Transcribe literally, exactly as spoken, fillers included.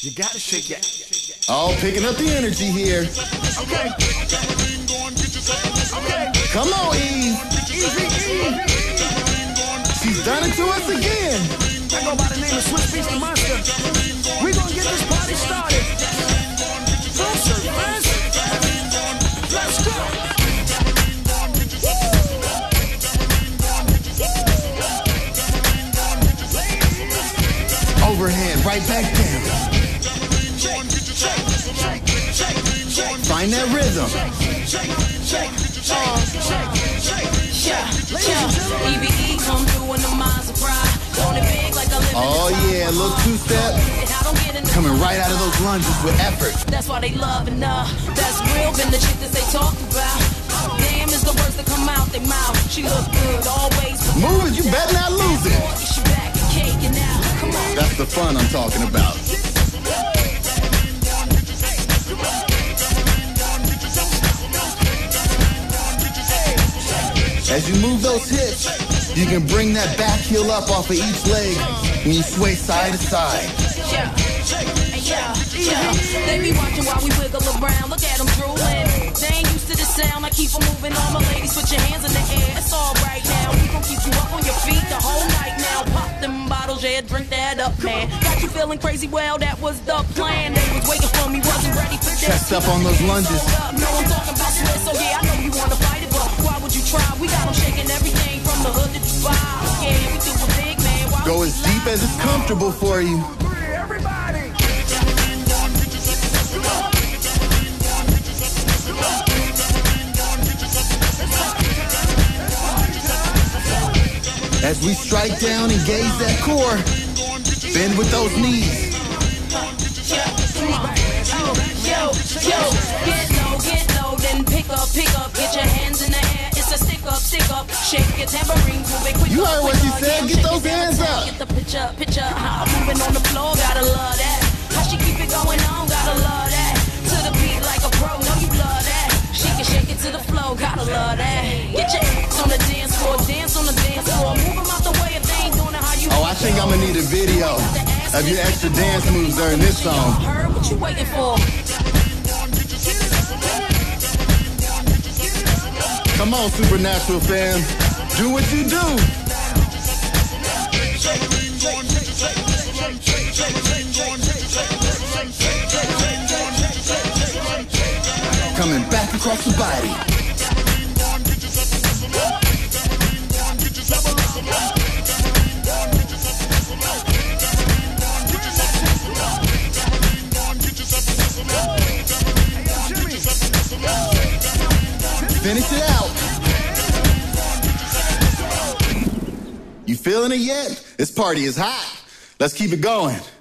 You gotta shake that. All picking up the energy here. Okay. Okay. Come on, Eve. Easy, Eve. She's done it to us again. I go by the name of Swiss Beast the Monster. We're gonna get this party started. Full service. Let's go. Overhand, right back down. Find that rhythm. E B E come through in the Maserati. On it big like a living. Oh yeah, a little two-step. Coming right out of those lunges with effort. That's why they love and uh, that's real. Been the chick that they talk about. Damn is the words that come out their mouth. She look good always. Move it, you better not lose it. She back and caking now. Come on. That's the fun I'm talking about. As you move those hips, you can bring that back heel up off of each leg when you sway side to side. Yeah, yeah, yeah. They be watching while we wiggle around. Look at them drooling. They ain't used to the sound. I keep them moving. All my ladies, put your hands in the air. It's all right now. We gon' keep you up on your feet the whole night now. Pop them bottles, yeah, drink that up, man. Got you feeling crazy? Well, that was the plan. They was waiting for me, wasn't ready for this. Chest up on those lunges. No, I'm talking about Swiss, so yeah, I know you wanna fight it, but why would you try? We got them shaking everything from the hood to Dubai. Yeah, we do a big man. Why Go as deep as it's comfortable for you. Everybody. As we strike down, engage that core. Bend with those knees. Yo, yo, get low, get low, then pick up, pick up, get your hands in the air. It's a stick up, stick up, shake your tambourine, move it quick. You heard what she said, get those hands up. Get the picture, picture, how I'm moving on the floor, gotta love that. How she keep it going on, gotta love that. To the beat like a pro, know you love that. She can shake it to the flow, gotta love that. Get your ass on the dance floor, dance on the dance floor. Move them out the way if they ain't doing it how you. Oh, I think I'm gonna need a video of your extra dance moves during this song. Heard what you waiting for? Come on, Supernatural fam. Do what you do. Coming back across the body. Finish it out. You feeling it yet? This party is hot. Let's keep it going.